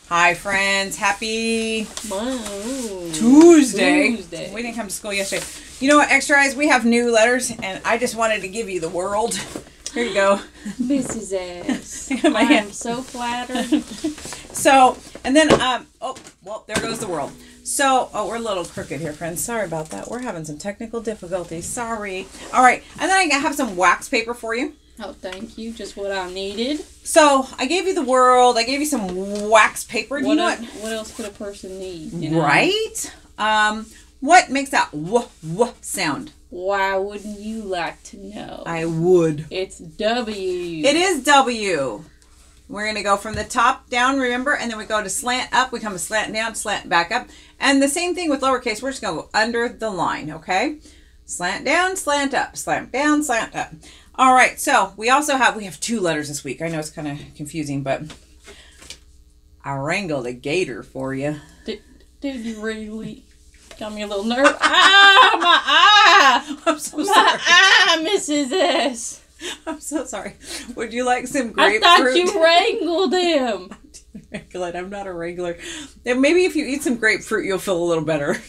Hi, friends. Happy Wow. Tuesday. Tuesday. We didn't come to school yesterday. You know what, Extra Eyes? We have new letters, and I just wanted to give you the world. Here you go. Mrs. S. My I am hand. so flattered. So, and then, oh, well, there goes the world. So, oh, we're a little crooked here, friends. Sorry about that. We're having some technical difficulties. Sorry. All right. And then I have some wax paper for you. Oh, thank you. Just what I needed. So, I gave you the world. I gave you some wax paper. Do you know What else could a person need? You know? Right? What makes that w sound? Why wouldn't you like to know? I would. It's W. It is W. We're going to go from the top down, remember? And then we go to slant up. We come to slant down, slant back up. And the same thing with lowercase. We're just going to go under the line, okay? Slant down, slant up. Slant down, slant up. All right, so we have two letters this week. I know it's kind of confusing, but I wrangled a gator for you. Did you really? Got me a little nervous. Ah, my eye! I'm so My sorry. eye, Mrs. S. I'm so sorry. Would you like some grapefruit? I thought you wrangled him. Wrangle it. I'm not a wrangler. And maybe if you eat some grapefruit, you'll feel a little better.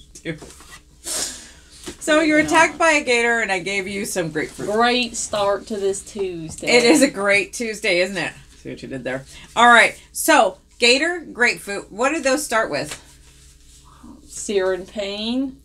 So you're attacked by a gator, and I gave you some grapefruit. Great start to this Tuesday. It is a great Tuesday, isn't it? See what you did there. All right. So gator, grapefruit. What did those start with? Sear and pain.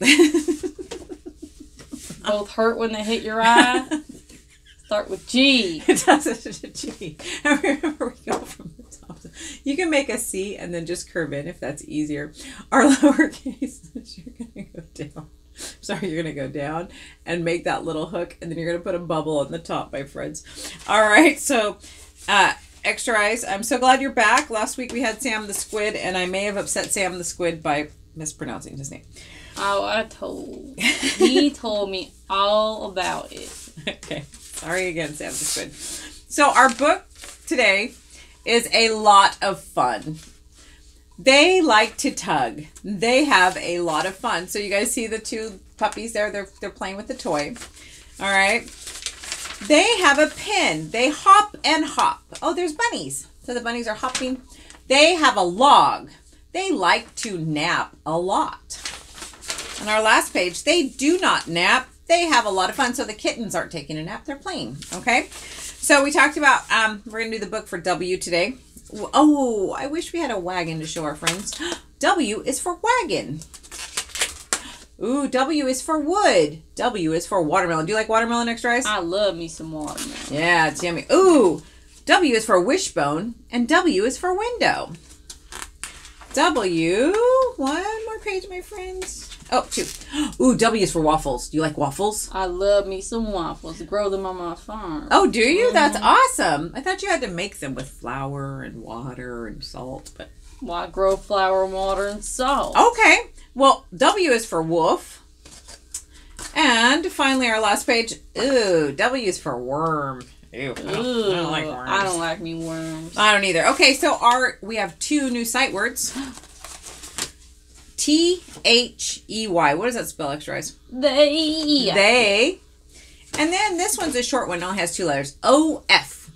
Both hurt when they hit your eye. Start with G. It doesn't a G. And remember, we go from the top. You can make a C and then just curve in if that's easier. Our lowercase, you're going to go down. Sorry, you're going to go down and make that little hook, and then you're going to put a bubble on the top, my friends. All right, so Extra Eyes, I'm so glad you're back. Last week we had Sam the Squid, and I may have upset Sam the Squid by mispronouncing his name. Oh, he told me all about it. Okay, sorry again, Sam the Squid. So our book today is a lot of fun. They like to tug. They have a lot of fun. So you guys see the two puppies there? They're playing with the toy. All right. They have a pin. They hop and hop. Oh, there's bunnies. So the bunnies are hopping. They have a log. They like to nap a lot. On our last page, they do not nap. They have a lot of fun. So the kittens aren't taking a nap. They're playing. Okay. So we talked about, we're going to do the book for W today. Oh, I wish we had a wagon to show our friends. W is for wagon. Ooh, W is for wood. W is for watermelon. Do you like watermelon, Extra Eyes? I love me some watermelon. Yeah, it's yummy. Ooh, W is for wishbone, and W is for window. W, one more page, my friends. Oh, two. Ooh, W is for waffles. Do you like waffles? I love me some waffles. Grow them on my farm. Oh, do you? That's awesome. I thought you had to make them with flour and water and salt, but... Well, I grow flour, water, and salt. Okay. Well, W is for wolf. And finally, our last page. Ooh, W is for worm. Ew. I don't like worms. I don't like me worms. I don't either. Okay, so we have two new sight words. T-H-E-Y. What does that spell, Extra Eyes? They. They. And then this one's a short one. It only has two letters. O-F.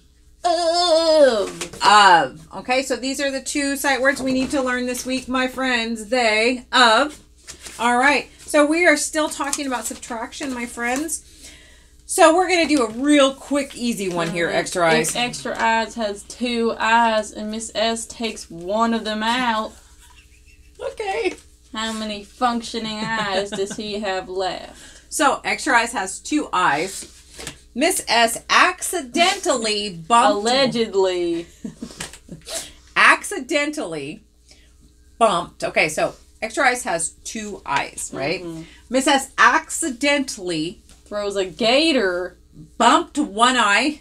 Of. Okay, so these are the two sight words we need to learn this week, my friends. They, of. All right, so we are still talking about subtraction, my friends. So we're going to do a real quick, easy one here, Extra Eyes. If Extra Eyes has two eyes and Miss S takes one of them out, Okay. how many functioning eyes does he have left? So Extra Eyes has two eyes. Miss S accidentally bumped. Allegedly. Accidentally bumped. Okay, so Extra Eyes has two eyes, right? Miss S accidentally Throws a gator. bumped one eye.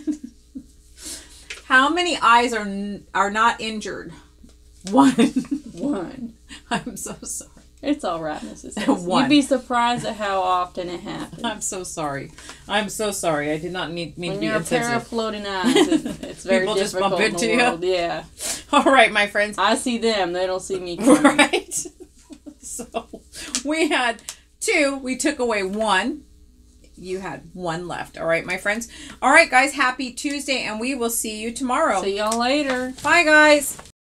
How many eyes are not injured? One. One. I'm so sorry. It's all right, Mrs. S. One. You'd be surprised at how often it happens. I'm so sorry. I'm so sorry. I did not mean to When be you're a pair of insensitive. floating eyes, it's very People just difficult bump in into the you? world. Yeah. All right, my friends. I see them. They don't see me coming. Right. So we had two. We took away one. You had one left. All right, my friends. All right, guys. Happy Tuesday, and we will see you tomorrow. See y'all later. Bye, guys.